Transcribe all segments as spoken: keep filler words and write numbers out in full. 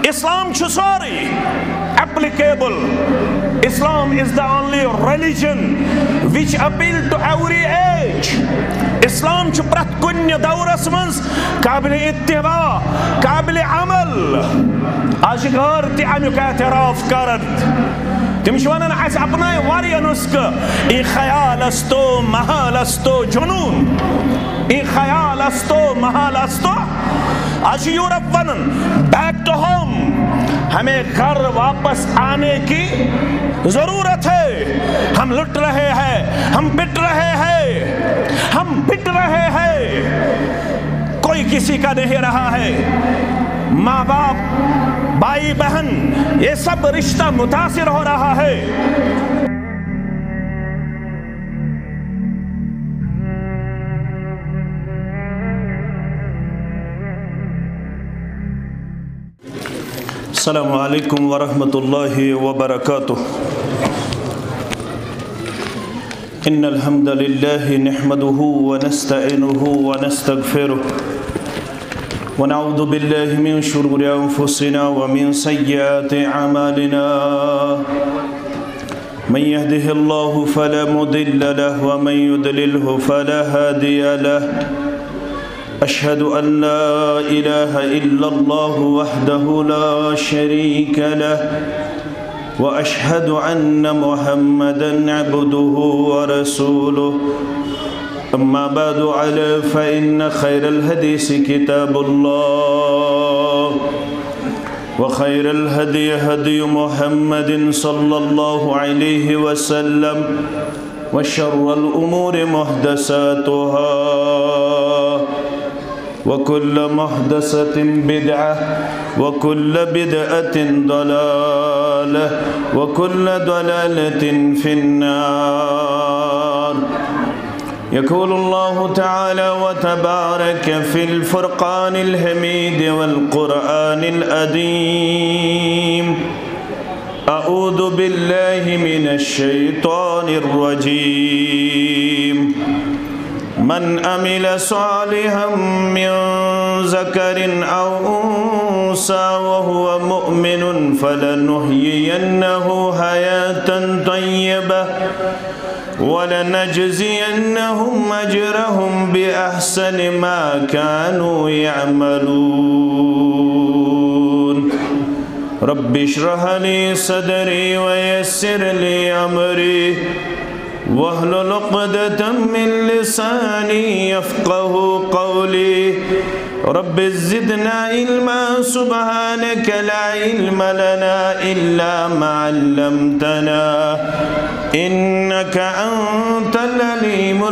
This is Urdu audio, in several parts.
Islam چھُ سورُے applicable. Islam is the only religion which appeal to every age. Islam چھُ پرٛٮ۪تھ کُنہِ دورس منٛز قابلِ اتباع قابلِ عمل. آز چھِ غٲر تہِ امیُک اعتراف کران. تِم چھِ ونان اَسہِ اپنایہِ واریاہ نُسخہٕ. ای خیال استو محال استو جنون. ای خیال استو محال استو. آج یورپ ونن بیک ٹو ہوم. ہمیں گھر واپس آنے کی ضرورت ہے. ہم لٹ رہے ہیں, ہم پٹ رہے ہیں, ہم پٹ رہے ہیں, کوئی کسی کا نہیں رہا ہے. ماں باپ بھائی بہن یہ سب رشتہ متاثر ہو رہا ہے. السلام علیکم ورحمۃ اللہ وبرکاتہ. ان الحمد للہ نحمده ونستعینه ونستغفره ونعوذ باللہ من شرور انفسنا ومن سیئات اعمالنا. من يهده الله فلا مضل له ومن يضلله فلا هادي له. أشهد أن لا إله إلا الله وحده لا شريك له وأشهد أن محمدًا عبده ورسوله. أما بعد فإن خير الحديث كتاب الله وخير الهدي هدي محمد صلى الله عليه وسلم وشر الأمور محدثاتها وكل محدثة بدعة وكل بدعة ضلالة وكل ضلالة في النار. يقول الله تعالى وتبارك في الفرقان الحميد والقرآن العظيم. أعوذ بالله من الشيطان الرجيم. من عمل صالحا من ذكر أو أنثى وهو مؤمن فلنحيينه حياة طيبة ولنجزينهم أجرهم بأحسن ما كانوا يعملون. رب اشرح لي صدري ويسر لي أمري واحلل عقدة من لساني يفقه قولي. رب زدنا علما سبحانك لا علم لنا إلا ما علمتنا إنك أنت العليم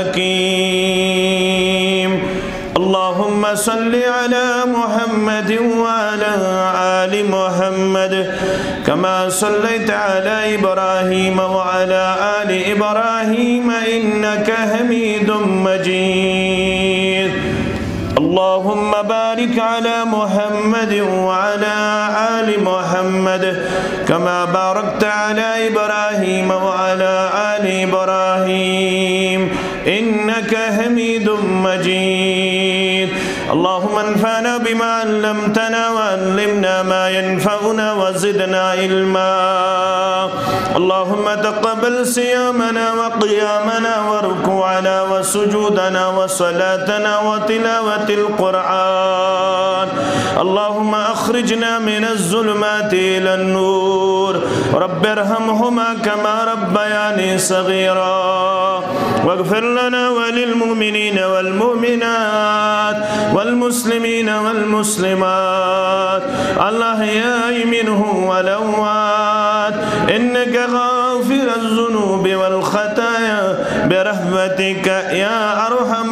الحكيم. اللهم صل على محمد وعلى آل محمد كما صليت على إبراهيم وعلى آل إبراهيم إنك حميد مجيد. اللهم بارك على محمد وعلى آل محمد كما باركت على إبراهيم وعلى آل إبراهيم إنك حميد مجيد. اللهم انفعنا بما علمتنا وعلمنا ما ينفعنا وزدنا علما. اللهم تقبل صيامنا وقيامنا وركوعنا وسجودنا وصلاتنا وتلاوة القرآن. اللهم أخرجنا من الظلمات إلى النور. رب ارحمهما كما ربياني صغيرا. واغفر لنا وللمؤمنين والمؤمنات والمسلمين والمسلمات الأحياء منهم والأموات إنك غافر الذنوب والخطايا برحمتك يا أرحم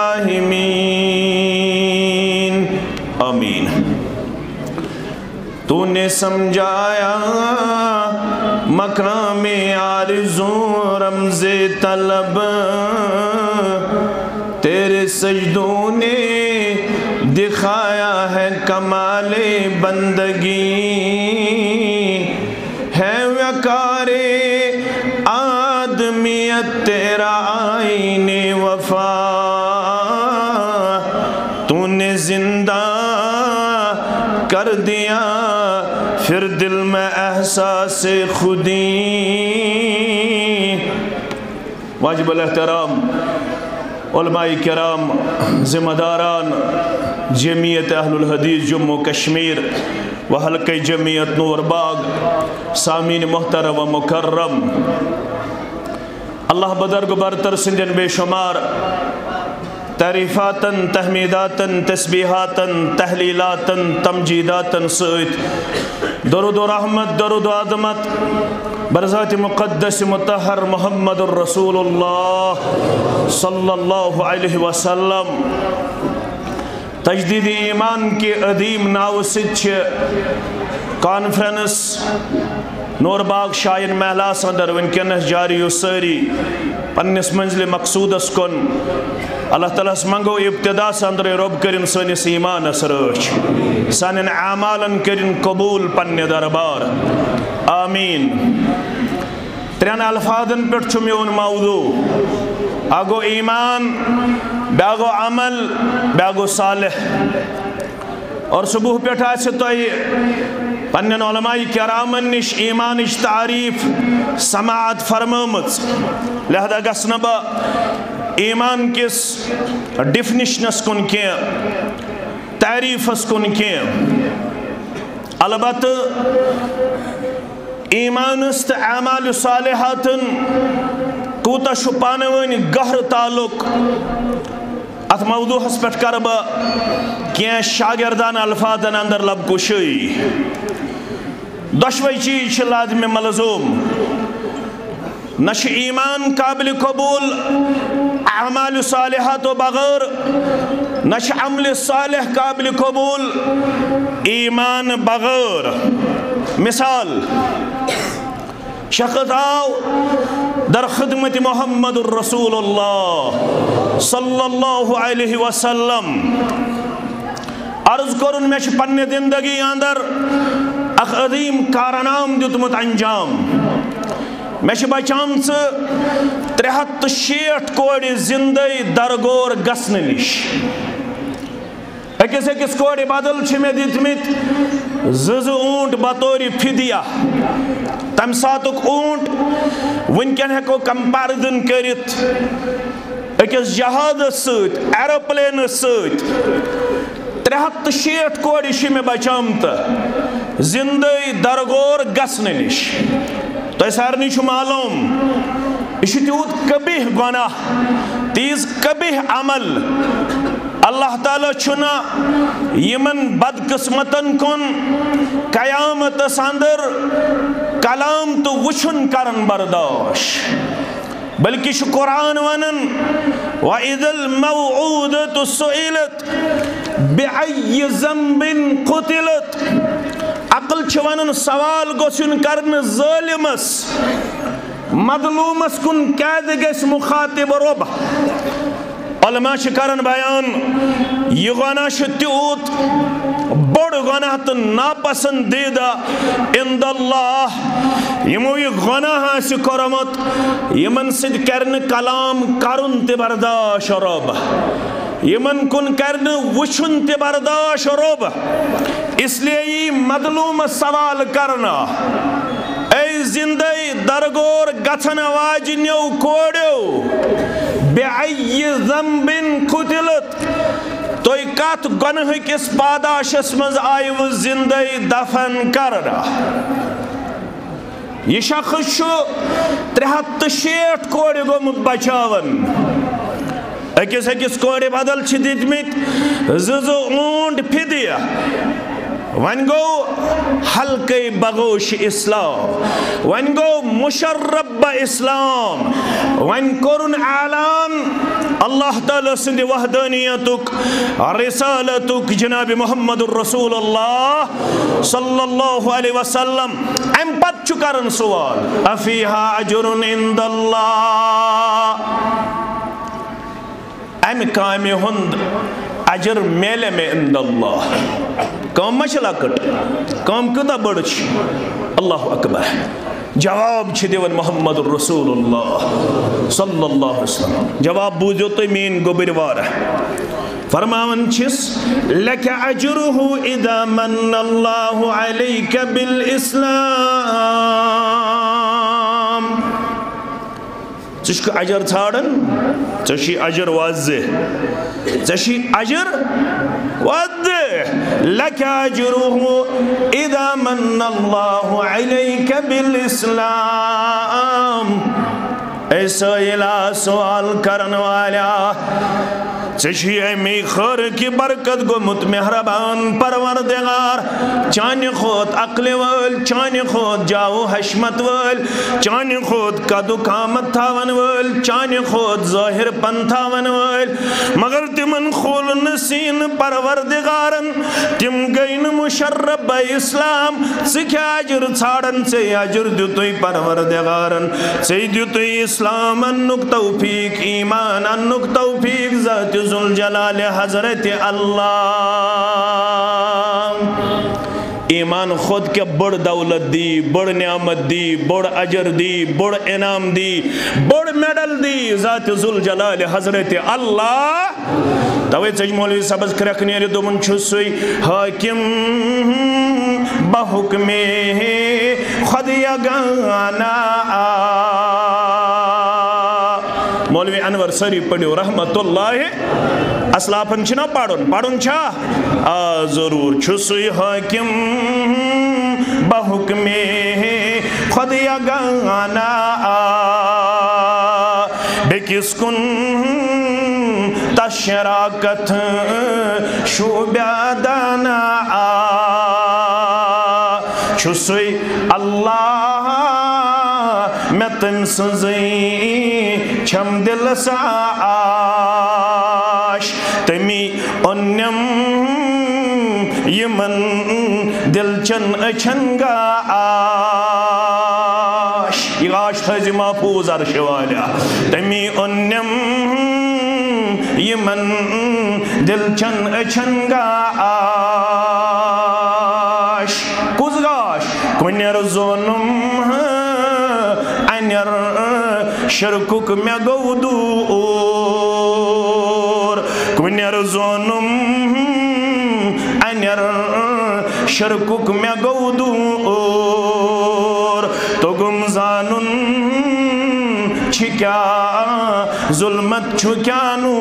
الراحمين. آمین. تو نے سمجھایا مقام آرزو رمز طلب. تیرے سجدوں نے دکھایا ہے کمال بندگی. ہے وقار آدمیت تیرا آئین وفا. تو نے زندہ کر دیا پھر دل میں احساس خودی. واجب الاحترام علماء کرام، ذمہ داران جمعیت اہل الحدیث جموں کشمیر و حلقہ جمعیت نور باغ، سامعین محترم و مکرم، اللہ بدرگ برتر سندن بے شمار تعریفاتن، تحمیداتن، تسبیحاتن، تحلیلاتن، تمجیداتن سیت درود و رحمت، درود و عظمت برذات مقدس مطہر محمد الرسول اللہ صلی اللہ علیہ وسلم. تجدید ایمان کے عظیم ناو سچ کانفرنس نور باغ شائن محلاس اندر ونکنس جاری و ساری پنس منزل مقصود اس کن. اللہ تعالیٰ اس منگو ابتدا سے اندر رب کرن سنس ایمان اس رچ، سانن اعمالن کرن قبول پن دربار. آمین. ترین الفاظن پر چمیون موضوع، اگو ایمان، بیاگو عمل، بیاگو صالح. اور صبح پیٹھ آئے سے تو پنن علماء کرامن نش ایمانش تعریف سماعت فرمامت، لہذا گسنبا ایمان کس ڈیفنیشنس کن کی تعریفس کن کی. البتہ ایمانست اعمال صالحاتن کوتا شپانوین گہر تعلق ات موضوع اس پٹ کربا کیا شاگردان الفاظن اندر لب کشی. دشوئی چیز لازم ملزوم، نش ایمان قابل قبول اعمال صالحات و بغیر، نش عمل صالح قابل قبول ایمان بغیر. مثال شخص آو در خدمت محمد الرسول اللہ صلی اللہ علیہ وسلم، عرض کرن میں پنہ زندگی اندر اخ عظیم کارنام دیتمت انجام. میں بچام سے ترہت شیٹ کوڑی زندگی درگور گسن نش. اکس اکس کوڑی بدل چھ میں دیتمت زز اونٹ بطوری فدیہ. تم ساتک اونٹ ونکن ہیکو کمپیرزن کرت اکس جہاز سیت، ایروپلین سیت. ترہت شیٹ کوڑی چھ میں بچامت زندگی درگور گسن نش. تو سارنی چھو معلوم یہ تیوت کبھی گناہ، تیز کبھی عمل اللہ تعالیٰ چھنا یمن بدقسمتن کن قیامت اندر کلام تو وچھن کرن برداش، بلکہ چھ قرآن ونن وَإِذَا الْمَوْعُودَةُ سُئِلَتْ بِأَيِّ ذَنْبٍ قُتِلَتْ. عقل چھ ونن سوال گوشن کرن ظالمس مظلومس کن قید گیس مخاطب رب. علماء چھ کرن بیان یہ گناہ چھ تیوت بڑ گناہ تو ناپسندیدہ عند اللہ. یمو یہ گناہ آسی کرمت یمن سد کرن کلام کرن تی برداش رب، یمن کن کرن وچھن تی برداش رب. اس لیے یہ مظلوم سوال کرنا، اے زندگی درگور گھن واجنیو کوڑیو بِأَيِّ ذَنْبٍ قُتِلَتْ. تو یہ کت گنہ کس پاداشس مز آئیو زندگی دفن کرنا. یہ شخص چھو ترہت شیٹ کوڑی گومت بچاون. اکس اکس کوڑی بدل چھ دیتمت ززو اونٹ فدیہ. ون گو حلقہ بغوش اسلام، ون گو مشرب اسلام، ون کرن اعلان اللہ تعالیٰ سند وحدانیتک رسالتک جناب محمد الرسول اللہ صلی اللہ علیہ وسلم. ام پت چکرن سوال افیہا اجر عند اللہ، ام کام ہند اجر میلے میں عند اللہ. کام مچلا کٹ کام کتا بڑھ اللہ اکبر. جواب چھ دیون محمد الرسول اللہ صلی اللہ علیہ وسلم. جواب بوزیو تو مین گوبر وارہ فرماون چھس لک اجرہ اذا من اللہ علیک بالاسلام ژٕ اجر ژھانڈان ژےٚ اجر واضح ژےٚ اجر واضح لک اجرہ اذا من اللہ علیک بالاسلام اے سائلہ سوال کرن والا ژےٚ امی خیر کی برکت گومت مہربان پروردگار چانہ کھوت عقل وول چانہ کھوت جاو حشمت وول چانہ کھوت قدو قامت تھاون وول چانہ کھوت ظاہر پن تھاون وول مگر تمن کھول نسین پروردگارن تم گئی ن مشرف بہ اسلام ژٕ کیٛاہ اجر ژھانڈان ژےٚ اجر دیُتُے پروردگارن ژےٚ دیُتُے اسلام انُک توفیق ایمان انُک توفیق ذات ذوالجلال حضرت اللہ ایمان خود کے بڑ دولت دی بڑ نعمت دی بڑ اجر دی بڑ انعام دی بڑ میڈل دی ذات ذوالجلال حضرت اللہ توے ژج مولوی صاحبس کرک نیرِ دوٚپُن چھُ سُے حاکم بحکمے خود یگانا مولوی انور سری پڑھو رحمت اللہ اسلافن چھنا پڑھن پڑھن چھا آ ضرور چھو سوئی حاکم بحکمے خود یگانا بیکس کن تشراکت شوبیادانا چھو سوئی اللہ میں تم سزئی چھم دل ساش تمی انم یمن دل چن اچھن گا آش یہ آش تھا محفوظ عرش والا تمی انم یمن دل چن اچھن گا آش کس گاش کنیر زونم انیر شرکک میں گو دور کنیر زونم انیر شرکک میں گو دور تو گم زانن چھکیا ظلمت چھکیانو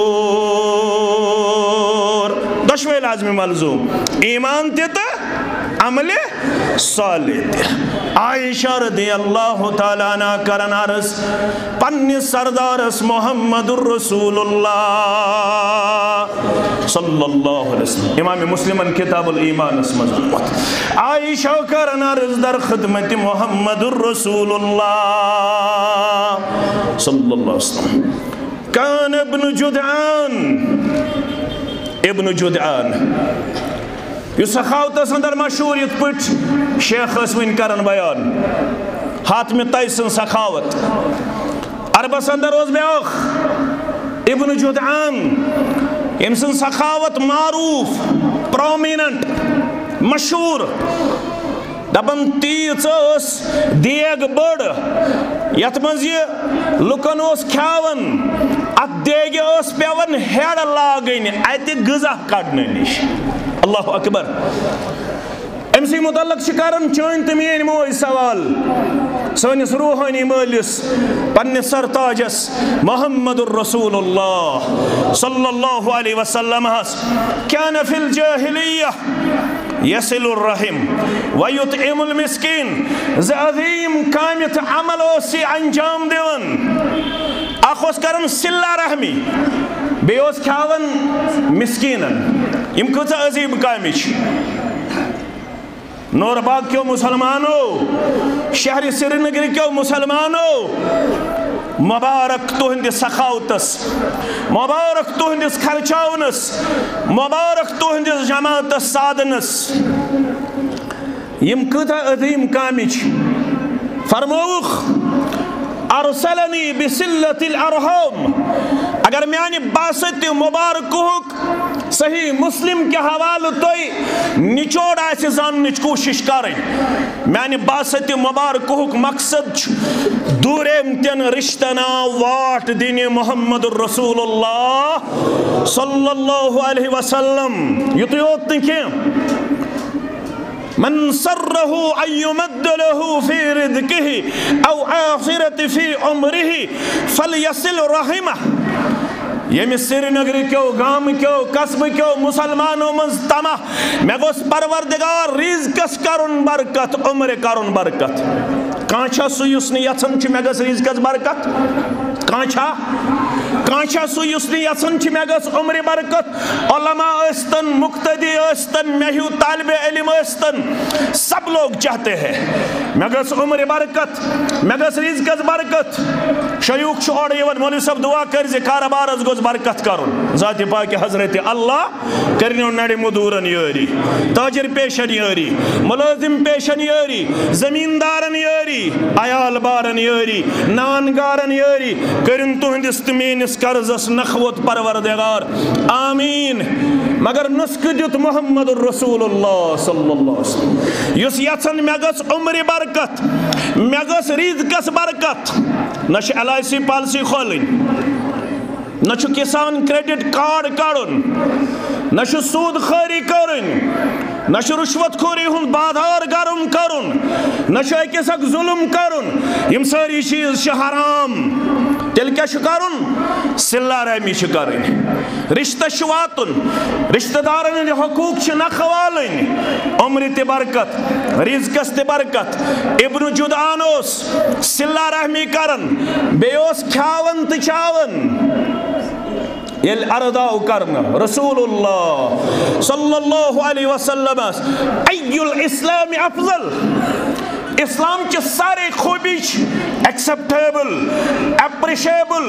اور دشوے لازمی ملزوم ایمان تیتا عمل صالح تے عائشہ رضی اللہ تعالیٰ عنہ کرن عرض پنی سردارس محمد الرسول اللہ صلی اللہ علیہ وسلم امام مسلمن کتاب الایمان اسمز عائشہ کرن عرض در خدمت محمد الرسول اللہ صلی اللہ علیہ وسلم کان ابن جدعان ابن جدعان یہ سخاوت اندر مشہور یت پٹ شیخ اسوین کرن بیان حاتم تیسن سخاوت عربس اندر روز بیاخ ابن جدعان امسن سخاوت معروف پرومیننٹ مشہور دبن تیز اس دیگ بڑ یت مز یہ لکن اس کھاون ات دیگ اس پیون ہیڑ لاگن ات غذا کڑنے نش اللہ اکبر امسی متعلق شکارن چون تمین موئی سوال سونس روحانی مالس پنی سرتاجس محمد الرسول اللہ صلی اللہ علیہ وسلم کان فی الجاہلیہ یسل الرحم ویطعم المسکین عظیم کامت عمل اسی انجام دیون اخوص کرن سلہ رحمی بیوز کھاون مسکینن یم کتا عظیم کامش نور باغ کیوں مسلمانو شہر سری نگر کیوں مسلمانو مبارک تہندس سخاوتس مبارک تہندس خرچاونس مبارک تہندس جماعتس سادنس یم کتا عظیم کامچ فرموخ ارسلنی بسلت الارحام اگر میانی باست مبارکوک صحیح مسلم کے حوالہ توئی نچوڑ آئیسی زاننچ کوشش کریں میانی باست مبارکوک مقصد دوریم تین رشتنا واٹ دین محمد الرسول اللہ صلی اللہ علیہ وسلم یتو یوت نکیم من سره أن يمد له في رزقه أو آخرة في عمره فليصل رحمه یمی سری نگری کیو گام کیو قصب کیو مسلمانوں منز تمہ میں گوس پروردگار رزقس کرن برکت عمر کرن برکت کانچا سو یسنی یسن چی میں گوس رزقس برکت کانچا کانچا سو یسنی یسن چی میں گوس عمر برکت علماء استن مقتدی استن میہو طالب علم استن سب لوگ چاہتے ہیں میں گوس عمر برکت میں گوس رزقس برکت شیوخ شعور یون مولی سب دعا کر زی کاربار از گوز برکت کرن ذات پاک حضرت اللہ کرنیو نڑی مدورن یاری تاجر پیشن یاری ملازم پیشن یاری زمیندارن یاری آیال بارن یاری نانگارن یاری کرن تو ہندستمین اس کرزس نخوت پروردگار آمین مگر نسک دیت محمد الرسول اللہ صلی اللہ علیہ وسلم یس یتن میگس عمر برکت میگس رزقس برکت نش ایل آئی سی پالسی کھولن نشو کسان کریڈٹ کارڈ کارن نشو سود خوری کرن نشو رشوت خوری ہن بادار گرم کرن نشو ایک سک ظلم کرن یم ساری چیز چھ حرام تیل کیا چھ کرن صلہ رحمی چھ کرن رشتہ شواتن رشتہ دارن حقوق چھ نخوالن عمر تی برکت رزقس تی برکت ابن جدانوس صلہ رحمی کرن بیوس کھاون تی چاون یل ارداو کرنا رسول اللہ صلی اللہ علیہ وسلم ای الاسلام افضل اسلام چھ سارے خوبیش ایکسپٹیبل اپریشیبل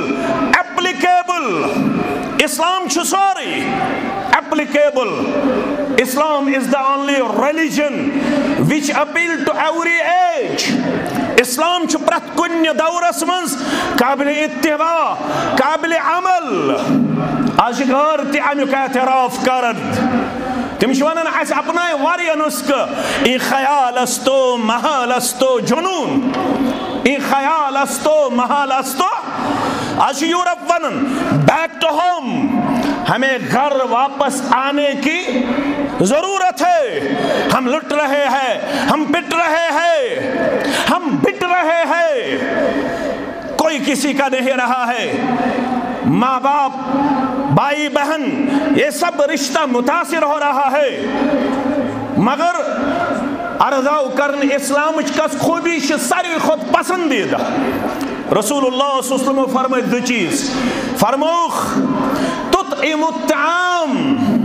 اپلیکیبل اسلام چھ سارے applicable. Islam is the only religion which appeal to every age. اسلام چھ پرت کنی دورس منز قابل اتباع قابل عمل آشکار تی امیک اعتراف کرد تم شوانن اس اپنائے واری نسک این خیال استو محال استو جنون این خیال استو محال استو آج یورپ ونن بیک ٹو ہوم ہمیں گھر واپس آنے کی ضرورت ہے ہم لٹ رہے ہیں ہم پٹ رہے ہیں ہم بٹ رہے ہیں کوئی کسی کا نہیں رہا ہے ماں باپ بھائی بہن یہ سب رشتہ متاثر ہو رہا ہے مگر ارزاو کرن اسلام کس خوبی ساری خود پسندیدہ رسول اللہ صلی اللہ علیہ وسلم فرمائے دو چیز فرموخ تطعم الطعام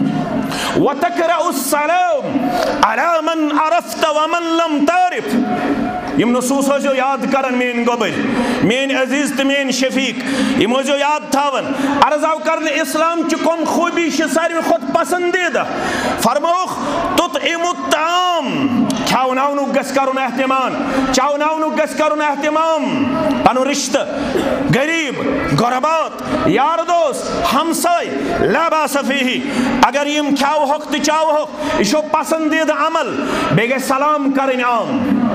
وتقرأ السلام على من عرفت ومن لم تعرف یم نصوص ہو جو یاد کرن مین گوبر مین عزیز تمین شفیق یم ہو جو یاد تھاون عرضاو کرن اسلام چکم خوبی شساری خود پسندیدہ فرموخ تطعم الطعام چاوناونو گس کرن احتمام چاوناونو گس کرن احتمام پانو رشتہ غریب غربات یار دوست ہمسائی لا باس فیہی اگر یم کھاو حق تی چاو حق اشو پسندید عمل بیگے سلام کرن عام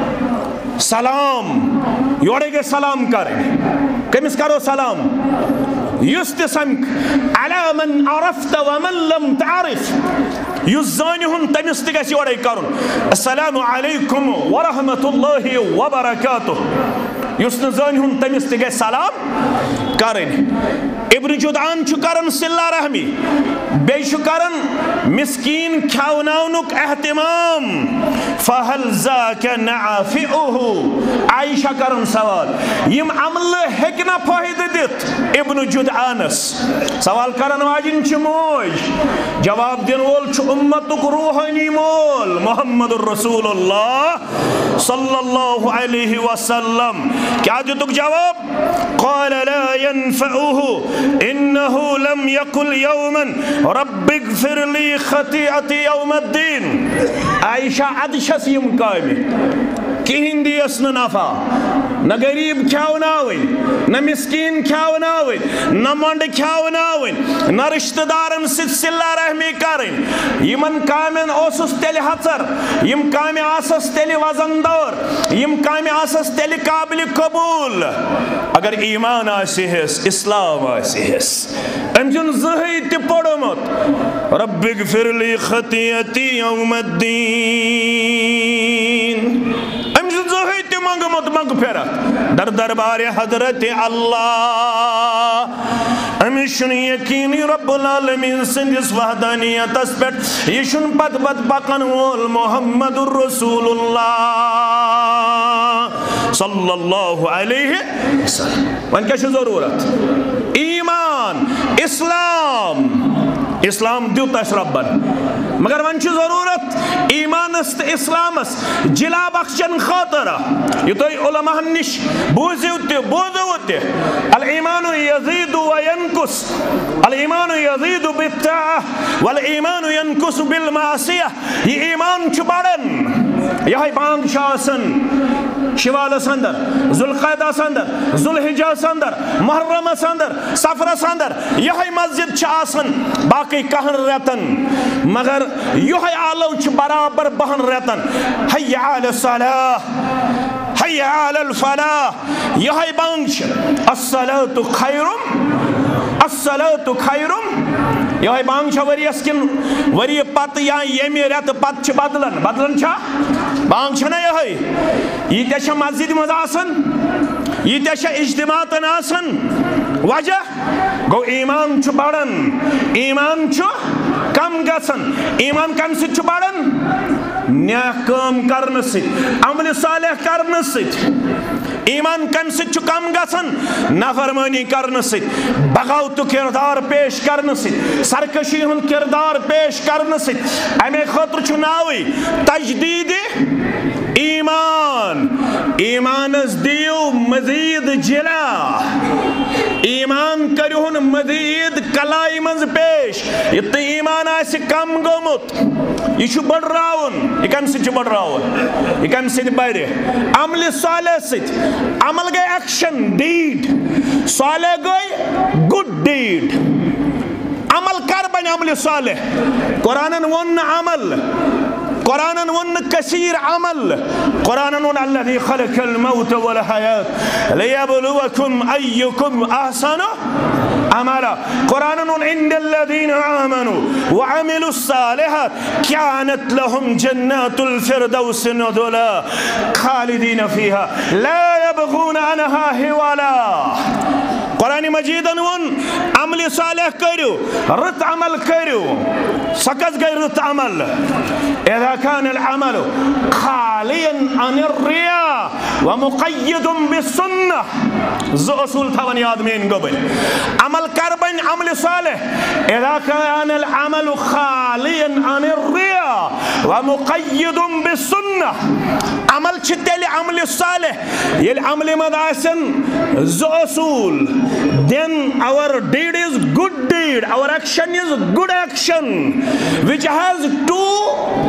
سلام یوڑے گے سلام کریں کمس کرو سلام یست سمک علی من عرفت ومن لم تعرف یس زانی ہن تمس تگس یوڑے کرن السلام علیکم ورحمت اللہ وبرکاتہ یس نزانی ہن تمس تگس سلام کریں ابن جدعان چھو کرن صلہ رحمی بے چھو کرن مسکین کھاوناونک احتمام فہل ذاک نعافئہ عائشہ کرن سوال یم عمل ہکنا فائدہ دیت ابن جدعانس سوال کرن واجن چھ موج جواب دین وول چھ امتک روحانی مول محمد الرسول اللہ صلی اللہ علیہ وسلم کیا دیتک جواب قال لا ينفعه انه لم يقل يوما رب اغفر لي خطيئتي يوم الدين عائشہ عدشس یم قائمی کہین دیس نہ نفع نہ غریب کھیاوناوٕنۍ نہ مسکین کھیاوناوٕنۍ نہ منڈ کھیاوناوٕنۍ نہ رشتہ دارن سۭتۍ صلہ رحمی کرٕنۍ یمن کامین اوسُس تیٚلہِ ہژر یم کامہِ آسس تیٚلہِ وزن دار یم کامہِ آسس تیٚلہِ قابل قبول اگر ایمان آسہس اسلام آسہس أمۍ چھُنہٕ زٕہٕنۍ تہِ پوٚرمُت رب اغفر لی خطیئتی یوم الدین أمۍ چھُنہٕ زٕہٕنۍ تہِ منگمُت مغفرت در دربار حضرت اللہ أمِس چھُنہٕ یقیٖنی رب العالمین سٕنٛدِس وحدانیتس پٮ۪ٹھ یہِ چھُنہٕ پتہٕ پتہٕ پکن وول محمد رسول اللہ صلی اللہ علیہ وسلم وۄنۍ کیٛاہ چھُ ضروٗرت ایمان اسلام اسلام دیُت اَسہِ رۄبن مگر وۄنۍ چھُ ضروٗرت ایمانس تہٕ اسلامس جِلا بخشن خٲطرٕ یہِ تُہۍ علماہن نِش بوٗزِو تہِ بوٗزِو تہِ الایمان یزیٖد وینقص الایمان یزیٖد بالطاعة والایمان ینقص بالمعصیة یہِ ایمان چھُ بڑان یہے بانگ چھِ آسان شوالس اندر ذوالقعدس اندر ذوالحجس اندر محرمس اندر سفرس اندر یہے مسجد چھِ آسان باقی کہن رتن مگر یہے آلو چھ برابر بہن رتن حی علی الصلاة حی علی الفلاح یہے بانگ چھ الصلاة خیرم الصلاة خیرم یہے بانگ چھ وریس کن وری پت یا یمی رت پت چھ بدلن بدلن چھا بانگ چھ نا یہے یہ تیشا مسجد مز آسن یہ تیشا اجتماعتن آسن وجہ گو ایمان چھ بڑن ایمان چھ کم گسن ایمان کم ست چھ بڑن نیک کام کرن ست عمل صالح کرن ست ایمان کم ست چھ کم گسن نافرمانی کرن ست بغاوت کردار پیش کرن ست سرکشی ہن کردار پیش کرن ست امی خاطر چھ ناوی تجدید ایمان ایمانس دیو مزید جلا ایمان کریہن مزید کلائی منز پیش اتنا ایمان آسی کم گومت یہ چھو بڑھ راون یہ کم سے چھو بڑھ راون یہ کم سے بڑھ عمل صالح سے عمل گئے ایکشن ڈیڈ صالح گئے گوڈ ڈیڈ عمل کر بن عمل صالح قرآن ون عمل قرآن ون کثیر عمل قرآن ون الذي خلق الموت والحياة ليبلوكم أيكم أحسن عملا قرآن ون عند الذين آمنوا وعملوا الصالحات كانت لهم جنات الفردوس نزلا خالدين فيها لا يبغون عنها حولا قرآن مجید ون عمل صالح کرو رت عمل کرو سکز گئی رت عمل اذا كان العمل خاليا عن الرياء ومقيد بالسنة ز اصول تھون یاد مین قبل عمل کربن عمل صالح اذا كان العمل خاليا عن الرياء ومقيد بالسنة عمل چھتیل عمل صالح یل عمل مداسن ز اصول then our deed is good deed, our action is good action, which has two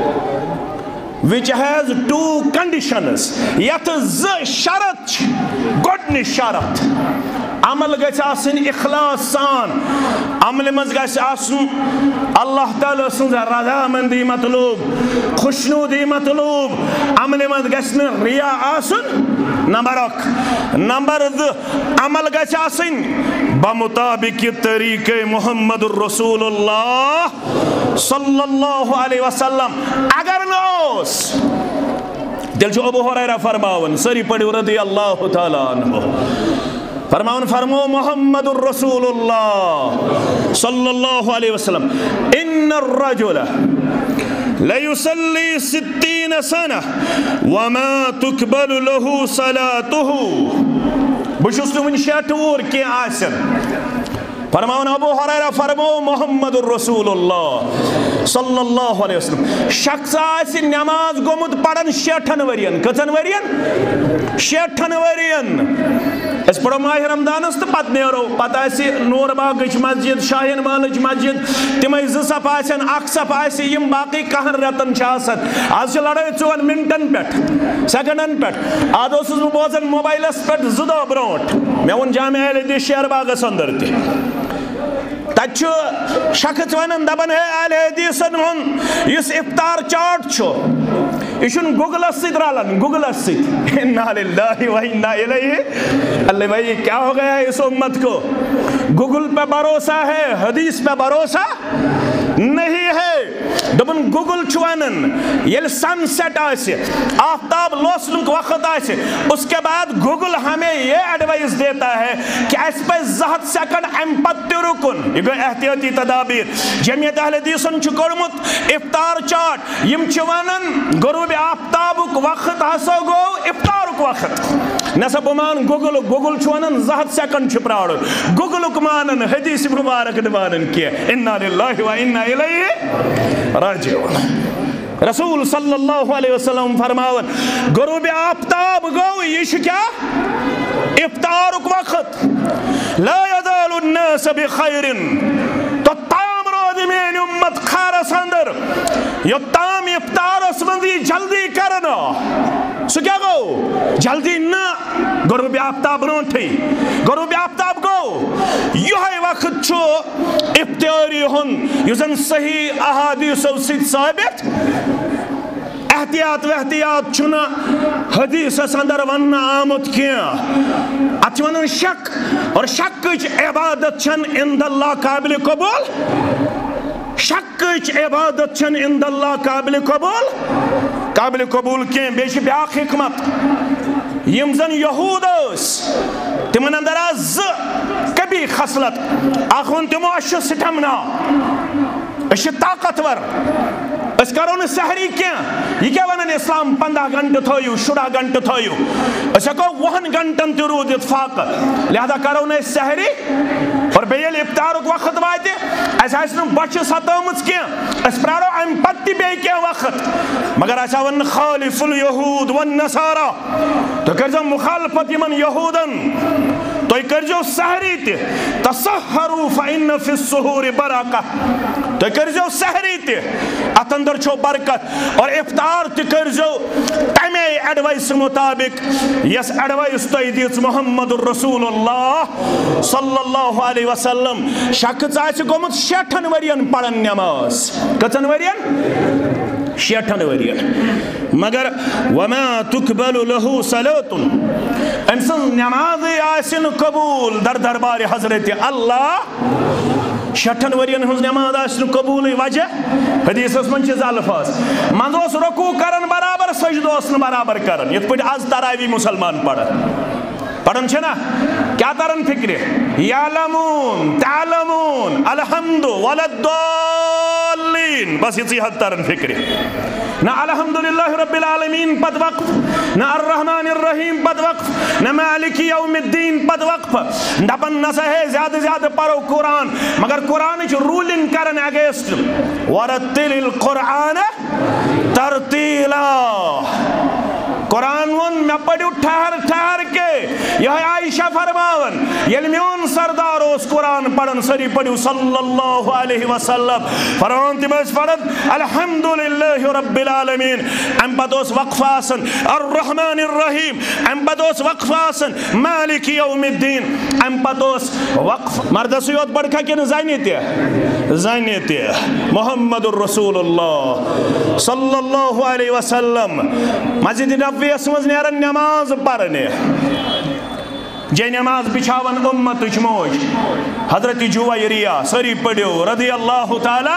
which has two conditions. Yet z sharat godni sharat عمل گژھِ آسٕنۍ اخلاص سان عمل منٛز گژھِ آسُن اللہ تعالیٰ سٕنٛز رضامندی مطلوب خوشنودی مطلوب عمل منٛز گژھِ نہٕ ریا آسُن نمبر اکھ نمبر زٕ عمل گژھِ آسٕنۍ بمطابق طریقے محمد الرسول اللہ صلی اللہ علیہ وسلم اگر نہٕ اوس تیٚلہِ چھُ ابو ہریرہ فرماوان سٲری پٔرِو رضی اللہ تعالیٰ عنہ فرماون فرمو محمد الرسول اللہ صلی اللہ علیہ وسلم ان الرجل ليصلي ستين سنة وما تقبل له صلاته بشوس من شاتور کی آسن فرماون ابو حریرہ فرمو محمد الرسول اللہ صلی اللہ علیہ وسلم شخص آسی نماز گومت پڑھن شیٹھن ورین کتن ورین شیٹھن ورین اس پڑھو ماہ رمضانس تو پتہ نیرو پتہ آسی نور باغچ مسجد شاہین والچ مسجد تمے زٕ صف آسن اکھ صف آسی یم باقی کہن رتن چھ آسان آز چھ لڑائی ژون منٹن پٮ۪ٹھ سیکنڈن پٮ۪ٹھ آز اوسُس بہٕ بوزان موبائلس پٮ۪ٹھ زٕ دۄہ برونٛٹھ مےٚ ووٚن جامع اہل حدیث شیر باغس اندر تہِ تتہِ چھُ شخص ونان دپان ہے اہل حدیثن ہُنٛد یُس افطار چاٹ چھُ یہ چھُنہٕ گوگلس سۭتۍ رلان گوگلس سۭتۍ انا للہ و انا الیہ اللہ بھائی کیا ہو گیا اس امت کو گوگل پہ بھروسہ ہے حدیث پہ بھروسہ نہیں ہے دبن گوگل چھُ ونان ییٚلہِ سن سیٹ آسہِ آفتاب لوسنُک وقت آسہِ اس کے بعد گوگل ہمیں یہ ایڈوائز دیتا ہے کہ اس پہ زٕ ہتھ سیکنڈ امہِ پتہٕ تہِ رُکُن یہ گوٚو احتیاطی تدابیر جمعیت اہل حدیثن چھُ کوٚرمُت افطار چاٹ یم چھِ ونان غروب آفتابُک وقت ہسا گوٚو افطارُک وقت نسا بہٕ مان گوگلُک گوگل چھُ ونان زٕ ہتھ سیکنڈ چھُ پرٛارُن گوگلُک مانن حدیث مبارک نہٕ مانن کینٛہہ انا للہ و انا الیہ راجعون رسول صلی اللہ علیہ وسلم فرماون غروب آفتاب گو یہ چھُ کیا افطارُک وقت لا یزال الناس بخیر توٚتام روزِ میٛٲنۍ اُمت خیرس اندر یوٚتام افطارس منٛز یی جلدی کرنہٕ سُہ کیٛاہ گوٚو جلدی نہ غروب آفتاب برونٹھٕے غروب آفتاب گوٚو یِہوٚے وقت چھُ افطاری ہُنٛد یُس زن صحیح احادیثو سۭتۍ ثٲبت احتیاط وحتیاط چھُنہٕ حدیثس اندر وننہٕ آمُت کینٛہہ اتھ چھِ ونان شک اور شکٕچ عبادت چھنہٕ عند اللہ قابل قبول شکٕچ عبادت چھنہٕ عند اللہ قابل قبول قابل قبول کینٛہہ بیٚیہِ چھِ بیٛاکھ حکمت یم زن یہود ٲسۍ تمن اندر آسہٕ زٕ کبھی خصلت اکھ ووٚن تمو أسۍ چھِ سٹمنا أسۍ چھِ طاقتور أسۍ کرو نہٕ سحری کینٛہہ یہِ کیٛاہ ونان اسلام پندہ گھنٹہٕ تھٲیِو شُراہ گھنٹہٕ تھٲیِو أسۍ ہٮ۪کو وُہن گھنٹن تہِ روٗزِتھ فاقہٕ لہذا کرو نہٕ أسۍ سحری اور بیٚیہِ ییٚلہِ افطارُک وقت واتہِ اَسہِ آسہِ نہٕ بۄچھِ ستٲمٕژ کینٛہہ أسۍ پرٛارو اَمہِ پتہٕ تہِ بیٚیہِ کینٛہہ وقت مگر اَسہِ آو وننہٕ خالف اليہوٗد والنصارا تُہۍ کٔرۍزیو مُخالفت یِمن یہوٗدن تُہۍ کٔرۍزیو سحری تہِ تصحروا فإن فی السحوٗرِ برکہ تُہۍ کٔرۍزیو سحری تہِ اتھ اندر چھو برکت اور افطار تہِ کٔرۍزیو تمے ایڈوائس مطابق یس ایڈوائس تۄہہِ دِژ محمد الرسول اللہ صلی اللہ علیہ وسلم شخص آسہِ گوٚمُت شیٹھن ؤرین پران نماز کٔژن ؤرین شیٹھن ؤرین مگر وما تقبل له صلاۃ أمۍ سٕنٛز نمازٕے آسہِ نہٕ قبوٗل در دربارِ حضرت اللہ شیٹھن ؤرین ہٕنٛز نماز آسہِ نہٕ قبوٗلٕے وجہ حدیثس منٛز چھِ زٕ الفاظ منٛزٕ اوس رکوٗع کران برابر سجدٕ اوس نہٕ برابر کران یِتھ پٲٹھۍ آز تراوی مُسلمان پران پران چھِ نا کیٛاہ تران فکرِ یعلمون تعلمون الحمد وللضالین بس یِژٕے حد تران فکرِ نہ الحمدللہ رب العالمین پت وقف نہ الرحمن الرحیم پت وقف نہ مالک یوم الدین پت وقف دپن نسا ہے زیادہ زیادہ پرو قرآن مگر قرآنچ رولنگ کرن اگینسٹ ورتل القرآن ترتیلا قرآن ون میں پڑھو ٹھہر ٹھہر کے یہ عائشہ فرماون یل میون سردار اس قرآن پڑھن سری پڑھو صلی اللہ علیہ وسلم فرمان تم اس پڑھن الحمدللہ رب العالمین ام پتوس وقف آسن الرحمن الرحیم ام پتوس وقف آسن مالک یوم الدین ام پتوس وقف مرد سیوت بڑھکا کن زائنی تے زائنی تے محمد الرسول اللہ صلی اللہ علیہ وسلم مسجد نبوی اسمز نیرن نماز پرنے جے نماز بچھاون امتچ موج حضرت جویریہ سری پڑھو رضی اللہ تعالی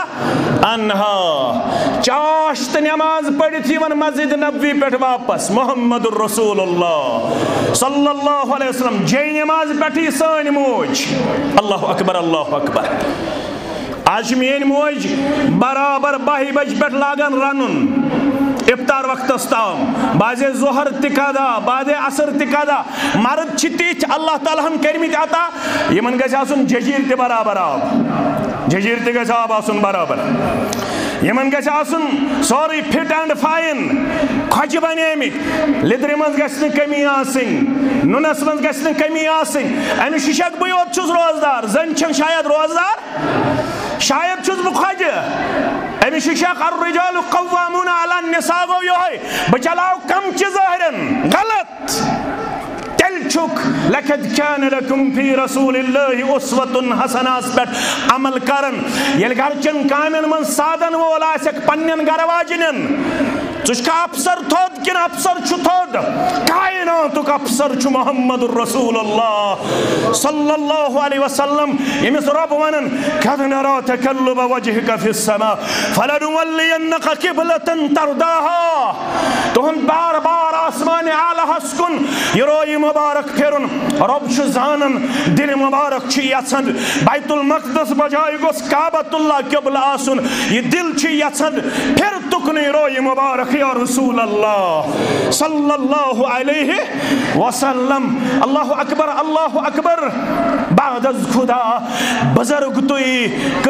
عنہا چاشت نماز پڑھی تھی ون مسجد نبوی پیٹھ واپس محمد الرسول اللہ صلی اللہ علیہ وسلم جے نماز پڑھی سانی موج اللہ اکبر اللہ اکبر آج مین موج برابر باہی بج پیٹھ لاگن رنن افطار وقت استام بعض ظہر تکادا بعض عصر تکادا مرد چھتیچ اللہ تعالیٰ ہم کرمیت آتا یہ من گیسے آسن ججیر تے برابر آب ججیر تے گیسے آب آسن برابر یمن گژھِ آسُن سورُے فِٹ اینڈ فاین کھۄچہِ بنیمٕتۍ لیدرِ منٛز گژھِ نہٕ کمی آسٕنۍ نُنس منٛز گژھِ نہٕ کمی آسٕنۍ اَمہِ شِشک بٕے یوت چھُس روزدار زٔنۍ چھَم شاید روزدار شاید چھُس بہٕ کھۄچہِ اَمہِ شِشک الرِجالُ قواموٗنَ علی النِساء گوٚو یِہوٚے بہٕ چلاو کمچہِ ظٲہرن غلط تیٚلہِ چھُکھ لقد كان لكم في رسول الله اسوة حسنہس پٮ۪ٹھ عمل کران ییٚلہِ گرچٮ۪ن کامٮ۪ن منٛز سادن وول آسٮ۪کھ پننٮ۪ن گرٕ واجنٮ۪ن ژٕ چھُکھا افسر تھوٚد کِنہٕ افسر چھُ تھوٚد کائناتُک افسر چھُ محمد رسول اللہ صلی اللہ علیہ وسلم ییٚمِس رۄب ونان قد نرى تقلب وجهك في السماء فلنولينك قبلة ترضاها تُہُنٛد بار بار آسمانِ اعلیٰ کُن یہِ رویہِ مبارک پھِرُن رۄب چھُ زانان دِلہِ مبارک چھُ یژھان بیت المقدس بجایہِ گوٚژھ کعبۃ اللہ قبلہ آسُن یہِ دِل چھُ یژھان پھِر تُکنُے رویہِ مبارک یا رسول اللہ صلی اللہ علیہ وسلم اللہ اکبر اللہ اکبر بعد از خدا بزرگ توی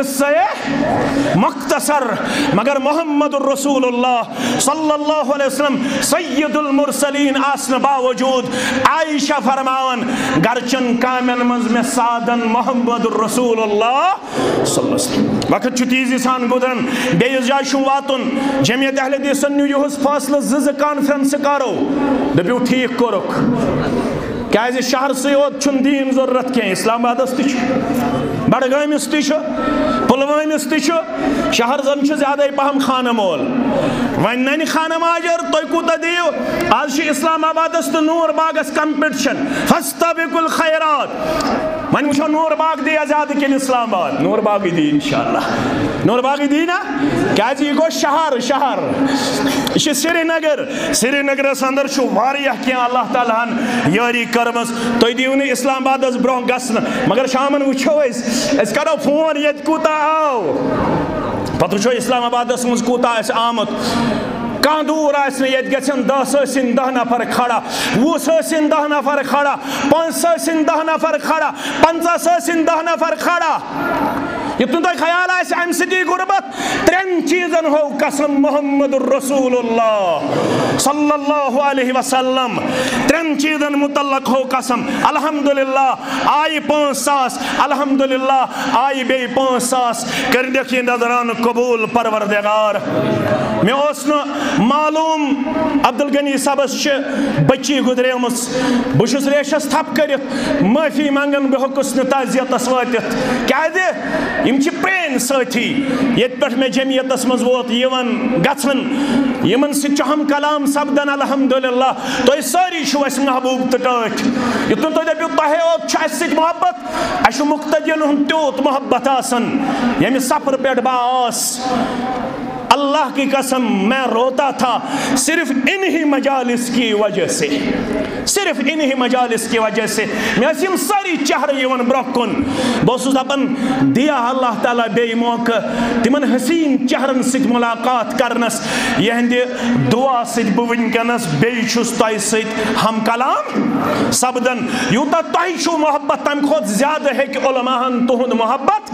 قصہ مختصر مگر محمد الرسول اللہ صلی اللہ علیہ وسلم سید المرسلین آسن باوجود عائشہ فرماون گرچن کامن منز میں سادن محمد الرسول اللہ صلی اللہ علیہ وسلم وقت چھو تیزی سان گدن بیس جائے شو واتن جمعیت اہل دیسن نیو یہوز فاصلہ زز کانفرنس کرو دبیو ٹھیک کرک کیازِ شہر سے یوت چھن دین ضرورت کہیں اسلام آبادس تہ بڈگامس تہ پلوامس تہ شہر زن چھ زیادہ پہم خانہ مول ون ننہ خانہ ماجر تُہۍ کوٗتاہ دِیو آز چھ اسلام آبادس تہ نور باغس کمپٹیشن فاستبقوا الخیرات ون وچھو نور باغ دیا زیادہ کن اسلام آباد نور باغ دی انشاءاللہ نور باغ دی نا کیازِ یہ گو شہر شہر یہ سری نگر سری نگرس اندر چھُ واریاہ کینٛہہ اللہ تعالیٰ ہن یاری کرمس تُہۍ دِیو نہٕ اسلام آبادس برونٛہہ گژھنہٕ مگر شامن وٕچھو أسۍ أسۍ کرو فون ییٚتہِ کوٗتاہ آو پتہٕ وٕچھو اسلام آبادس منٛز کوٗتاہ آسہِ آمُت کانٛہہ دوٗر آسہِ نہٕ ییٚتہِ گژھن دہ ٲسِن دہ نفر کھڑا وُہ ٲسِن دہ نفر کھڑا پانٛژھ ٲسِن دہ نفر کھڑا پنژاہ ٲسِن دہ نفر کھڑا یُتھ تۄہہِ خیال آسہِ اَمہِ سۭتی غُربت ترٛٮ۪ن چیٖزن ہو قسم محمد الرسول اللہ صلی اللہ علیہ وسلم ترٛٮ۪ن چیٖزن متعلق ہو قسم الحمدللہ آیہِ پانٛژھ ساس الحمدللہ آیہِ بیٚیہِ پانٛژھ ساس کٔرنِکھ یہِ نظرانہٕ قبوٗل پروردگار مےٚ اوس نہٕ معلوٗم عبدالغنی صٲبس چھِ بٔچی گُزریمٕژ بہٕ چھُس ریشس تھپھ کٔرِتھ معٲفی منٛگان بہٕ ہیوٚکُس نہٕ تعزیتس وٲتِتھ کیازِ یم چھ پرٛٲنۍ سٲتھی ییٚتہِ پٮ۪ٹھ مےٚ جمعیتس منٛز ووت یِوان گژھان یِمن سۭتۍ چھُ ہم کلام سپدان الحمدللہ تُہۍ سٲری چھِو اَسہِ محبوٗب تہٕ ٹٲٹھۍ یُتھ نہٕ تُہۍ دٔپِو تۄہے یوت چھُ اَسہِ سۭتۍ محبت اَسہِ چھُ مُقتدین ہُنٛد تیوٗت محبت آسان ییٚمہِ سفرٕ پٮ۪ٹھ بہٕ آس اللہ کی قسم میں روتا تھا صرف انہی مجالس کی وجہ سے صرف انہی مجالس کی وجہ سے میں یم ساری چہرے یوان برونٛہہ کُن بہٕ اوسُس دپان دیا اللہ تعالیٰ بیٚیہِ موقع تمن حسین چہرن سۭتۍ ملاقات کرنس یہندِ دعا سۭتۍ بہٕ وٕنکیٚنس بیٚیہِ چھُس تۄہہِ سۭتۍ ہم کلام سپدان یوٗتاہ تۄہہِ چھُو محبت تمہِ کھۄتہٕ زیادٕ ہیٚکہِ علماہن تُہُنٛد محبت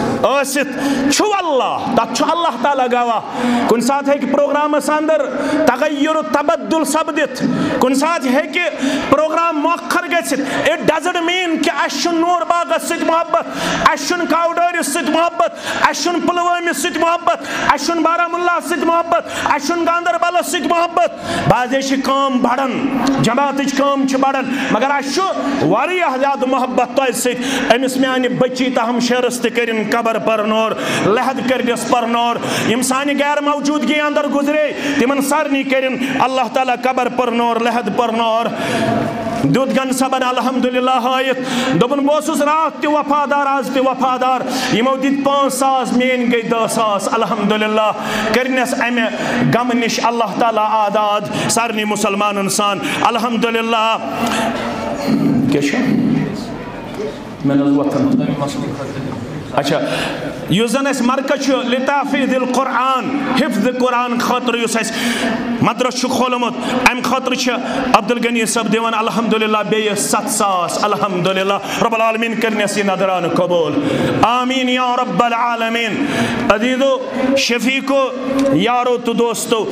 ٲسِتھ چھُ اللہ تتھ چھُ اللہ تعالیٰ گواہ کُنہِ ساتہٕ ہیٚکہِ پروگرامس اندر تغیر تبدل سپدِتھ کُنہِ ساتہٕ ہیٚکہِ پروگرام مۄخر گٔژھِتھ اٹ ڈزنٹ مین کہ اَسہِ چھُنہٕ نور باغس سۭتۍ محبت اَسہِ چھُنہٕ کاوڈٲرِس سۭتۍ محبت اَسہِ چھُنہٕ پُلوٲمِس سۭتۍ محبت اَسہِ چھُنہٕ بارہمولہ سۭتۍ محبت اَسہِ چھُنہٕ گاندربلس سۭتۍ محبت بعضے چھِ کٲم بڑان جماعتٕچ کٲم چھِ بڑان مگر اَسہِ چھُ واریاہ زیادٕ محبت تۄہہِ سۭتۍ أمِس میانہِ بچی تہٕ ہمشیرس تہِ کٔرِن قبر پرنور لحد کٔرنس پرنور یِم سانہِ غیر موجودگی اندر گزرے تمن سارنٕے کٔرِن اللہ تعالیٰ قبر پرنور لحد پرنور دیُت گن صبن الحمدللہ ہٲیِتھ دوٚپُن بہٕ اوسُس راتھ تہِ وفادار آز تہِ وفادار یِمو دِتۍ پانٛژھ ساس میٲنۍ گٔے دہ ساس الحمدللہ کٔرنس امہِ غمہٕ نِش اللہ تعالیٰ آداد سارنٕے مُسلمانن سان الحمدللہ کیٛاہ چھُ مےٚ نہ حظ وۄتھان اچھا یوزن اس مرکز لتحفیظ القرآن حفظ قرآن خاطر یوس اس مدرس کھولمت ام خاطر عبدالغنی صاحب دیوان الحمدللہ بیس ست ساس الحمدللہ رب العالمین کرنے سی نظران قبول آمین یا رب العالمین عزیزو شفیقو یارو تو دوستو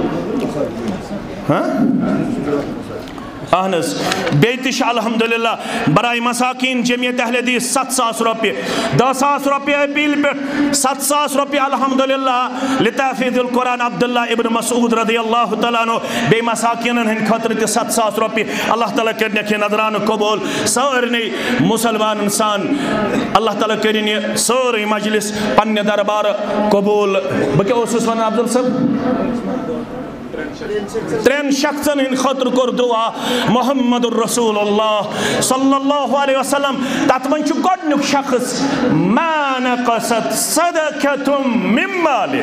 ہاں اہنس بیتش الحمدللہ برائے مساکین جمعیت اہل حدیث ست ساس روپیے دہ ساس روپیے اپیل پہ ست ساس روپیے الحمدللہ لتحفیظ القرآن عبداللہ ابن مسعود رضی اللہ تعالیٰ عنہ بے مساکین ہن خطر تے ست ساس روپیے اللہ تعالیٰ کرنے کے نظران قبول سارنی مسلمان انسان اللہ تعالیٰ کرنے ساری مجلس پنہ دربار قبول بکے اوسس ون عبدال صاحب ترین شخصن ہن خطر کر دعا محمد الرسول اللہ صلی اللہ علیہ وسلم تات من چھ گۄڈنیُک شخص ما نقصت صدقۃ من مال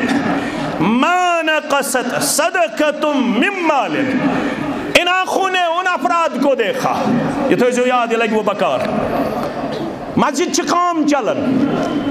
ما نقصت صدقۃ من مال ان آنکھوں نے ان افراد کو دیکھا یہ تو جو یاد لگی وہ بکار مسجد چھ کام چلن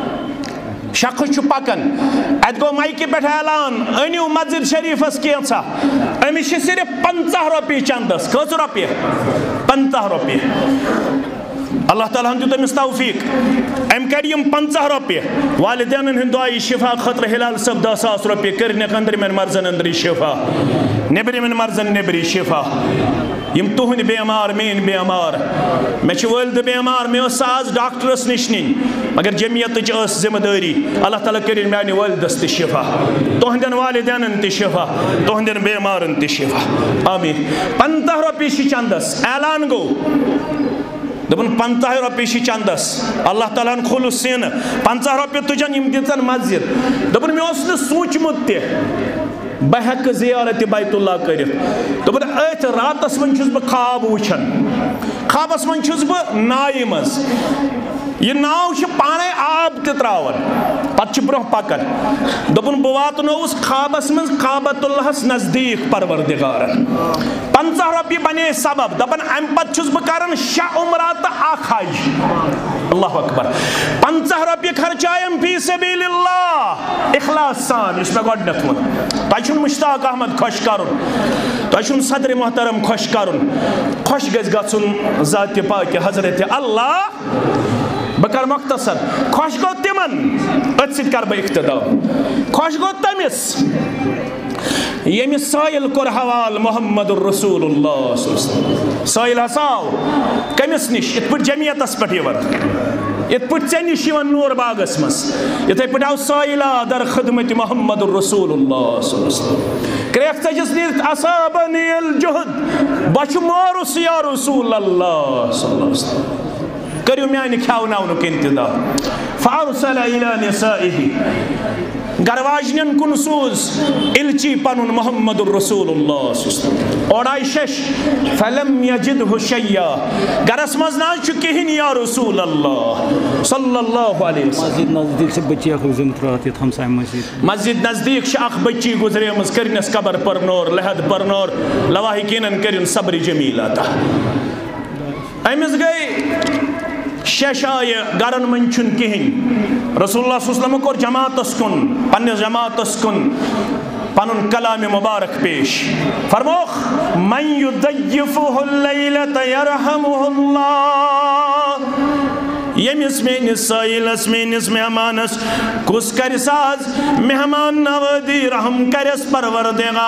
شخص چھ پکن ات گو مائکہ پہ اعلان انیو مسجد شریفس کینسا امس صرف پنچہ روپیہ چندس کس روپیہ پنچہ روپیہ اللہ تعالیٰ ہن دیت امس توفیق ام کریم پنچہ روپیہ والدین ہند دعائی شفا خطر ہلال صاحب دہ ساس روپیہ کرنک اندر من مرزن اندری شفا نبری من مرزن نبری شفا یم تہند بیمار مین بیمار میں چھ والد بیمار میں اس آز ڈاکٹرس نش نین مگر جمعیت اس ذمہ داری اللہ تعالیٰ کرین میانی والدس تی شفا تہندین والدین تی شفا تہندین بیمارن تی شفا آمین پنتہ روپی چھ چندس اعلان گو دپن پنتہ روپی چھ چندس اللہ تعالیٰ ہن کھول سین پنچہ روپی تجن یم دتن مسجد دپن میں اس نے سوچمت تے بہ ہیکہ زیارت بیت اللہ کرت دپن ات راتس من چھس بہ خواب وچھن خوابس من چھس بہ نائی مز یہ ناو چھ پانے آب تہ تراون پتہ چھ برہ پکن دپن بہ واتنوس خوابس من کعبۃ اللہس نزدیک پروردگارن پنچہ روپیہ بنے سبب دپن ام پتہ چھس بہ کرن شہ عمرہ تہ اکھ حج اللہ اکبر پنچہ روپیہ خرچایم فی سبیل اللہ اخلاص سان اس میں گۄڈنیتھ وون تۄہہِ چھُنہٕ مشتاق احمد خوش کرُن تۄہہِ چھُنہٕ صدر محترم خوش کرُن خوش گژھِ گژھُن ذاتِ پاکِ حضرت اللہ بہ کر مختصر خوش گو تمن ات سۭتۍ کر بہ اقتدا خوش گو تمس ییٚمِس سٲیِل کوٚر حوال محمد الرسول اللہ صلی اللہ علیہ وسلم سٲیِل ہسا آو کٔمِس نِش یِتھ پٲٹھۍ جمعیتس پٮ۪ٹھ یِوان یِتھ پٲٹھۍ ژےٚ نِش یِوان نور باغس منٛز یِتھَے پٲٹھۍ آو سٲیِلا در خدمت محمد الرسول اللہ صلی اللہ علیہ وسلم کرٛیکھ ژٔجِس نیٖرِتھ اصابنی الجہد بہ چھُ مارُس یا رسول اللہ صلی اللہ علیہ وسلم کٔرِو میانہِ کھیاوناونُک انتظام فارسل الی نسائہ گر واجنین کن سوز الچی پنن محمد الرسول اللہ صلی اللہ علیہ وسلم اور آئی شش فلم یجدہ شیعہ گرس مزناز چھ کہین یا رسول اللہ صلی اللہ علیہ وسلم مسجد نزدیک سے بچی اخ گزرم ترات یہ ہمسائے مسجد مسجد نزدیک چھ اخ بچی گزرے مز کرنس قبر پرنور لحد پرنور لواحقینن کرن صبر جمیل آتا امس گئی شش آئے گرن من چھن کہین رسول اللہ صلی اللہ علیہ وسلم کو جماعتس کن پنس جماعتس کن پنن کلام مبارک پیش فرموخ من یضیفہ اللیلۃ یرحمہ اللہ یمس میانس سائلس میانس مہمانس کس کر ساز مہمان نوازی رحم کرس پروردگار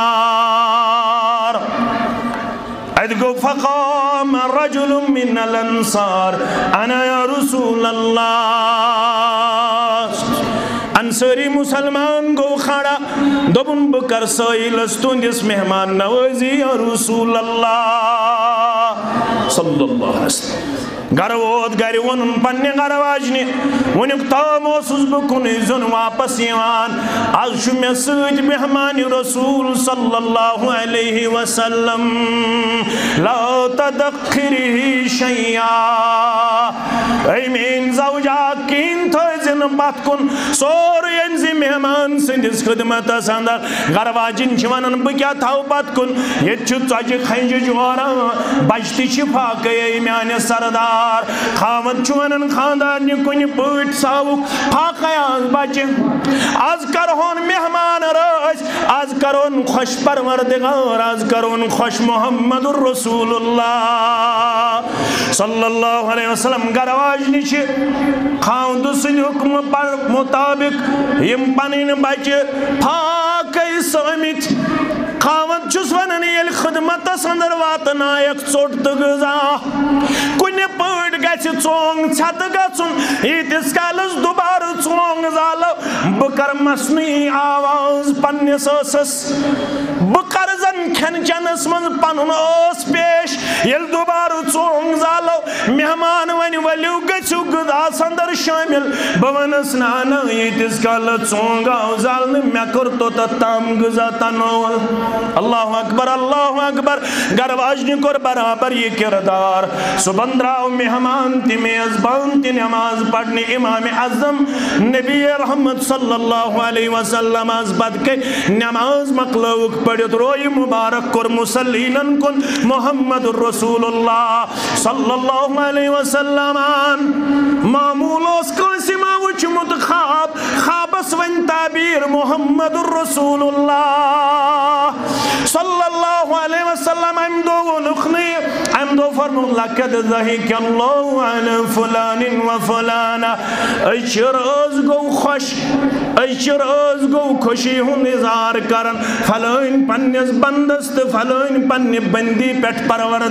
ادگو فقام رجل من الانصار انا یا رسول اللہ انصاری مسلمان گو کھڑا دبن بکر سائلس تندس مہمان نوازی یا رسول اللہ صلی اللہ علیہ وسلم گر ووت گر ونن پنہ گر واجنہ ونیک تام اوسس بہ کن زن واپس یوان آز چھ مے سۭتۍ مہمان رسول صلی اللہ علیہ وسلم لا تدخری شیئا اے مین زوجا کین تھٲیزِ پت کن سوری انزی مہمان سندس خدمت اندر گھر واجن چھ بہ کیا تھو پت کن یہ ژجہ کھنجہ جورا بچہ چھ پھاکے میانہ سردار خاوند چھ ونان خاندارنہ کن پٹ ساوک پھاکے آز بچہ آز کرہون مہمان رٲژ آز کرون خوش پروردگار آز کرون خوش محمد الرسول اللہ صلی اللہ علیہ وسلم گھر واجنہ چھ خاوند سند حکم مطابق یم پنن بچہ پھاکے سمت خاوند چھس ونان یل خدمتس اندر واتنائک ژوٹ تہ غذا کُنہِ پٲٹھۍ گژھِ ژونگ ژھٮ۪تہٕ گژھُن ییٖتِس کالس دوبارٕ ژونگ زالو بہٕ کرٕ مصنوعی آواز پننِس ٲسس بہٕ کرٕ زن کھٮ۪ن چٮ۪نس منٛز پنُن ٲس پیش ییٚلہِ دوبارٕ ژونگ زالو مہمان وَنہِ ؤلِو گٔژھِو غذاہس اندر شٲمِل بہٕ ونس نہ نہ ییٖتِس کالس ژونگ آو زالنہٕ مےٚ کوٚر توٚتتھ تام غذا تناول اللہ اکبر اللہ اکبر گھر واجنہ کور برابر یہ کردار صبح دراو مہمان تہ میزبان تہ نماز پڑھنے امام اعظم نبی رحمت صلی اللہ علیہ وسلم از پت گئی نماز مکلوک پڑھت روی مبارک کور مسلینن کن محمد الرسول اللہ صلی اللہ علیہ وسلم معمول اس کانسی ما وچمت خواب خوابس ون تعبیر محمد الرسول اللہ صلی اللہ علیہ وسلم ام دو نخنی ام دو فرمو لقد ضحک اللہ علی فلان و فلانا اشر از گو خوش اشر از گو خوشی ہن اظہار کرن فلان پنیس بندست فلان پنی بندی پیٹ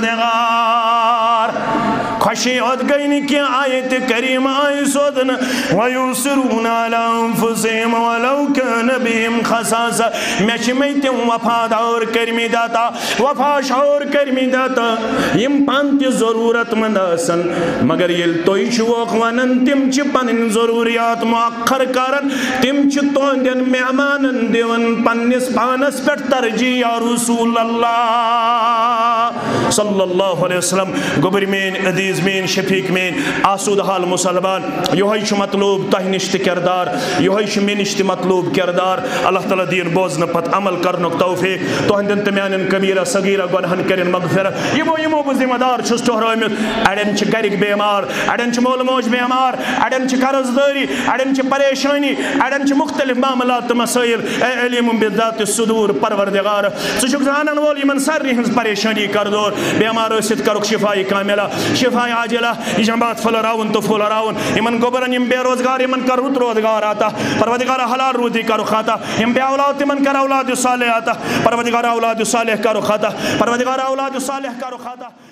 پروردگار خوشی ات گئی نی کی آیت کریم آئی سودن ویسرون علی انفسهم ولو کان بهم خصاصہ میں چمی تم وفادار کرمی داتا وفا شعور کرمی داتا یم پانتی ضرورت مند آسن مگر یل توی چوک ونن تم چی پنن ضروریات مؤخر کرن تم چی توندن مہمانن دیون پنس پانس پیٹ ترجیح یا رسول اللہ صلی اللہ علیہ وسلم گبر مین عزیز مین شفیق مین آسود حال مسلمان یہ چھ مطلوب تہ نشت کردار یہ چھ مے نشت مطلوب کردار اللہ تعالیٰ دین بوزن پت عمل کرنک توفیق تہندن تمیانن کبیرہ صغیرہ گنہن کرن مغفرت یمو یمو بہ ذمہ دار چھس ٹھہرٲمٕتۍ اڑین چھ گرک بیمار اڑین چھ مول موج بیمار اڑین چھ قرض داری اڑین چھ پریشانی اڑین چھ مختلف معاملات تہ مسائل اے علیم بذات الصدور پروردگار ژٕ چھُکھ زانن وول یمن سارنٕے ہٕنٛز پریشانی کر دور بیمار ٲسِتھ کرُکھ شفائی کاملہ شفائی عاجلہ یہ جماعت پھلراون تو پھلراون یمن گوبرن یم بے روزگار یمن کر رُت روزگار آتا پروردگار حلال روزی کرُکھ عطا یم بے اولاد تمن کر اولاد صالح عطا پروردگار اولاد صالح کرُکھ عطا پروردگار اولاد صالح کرُکھ عطا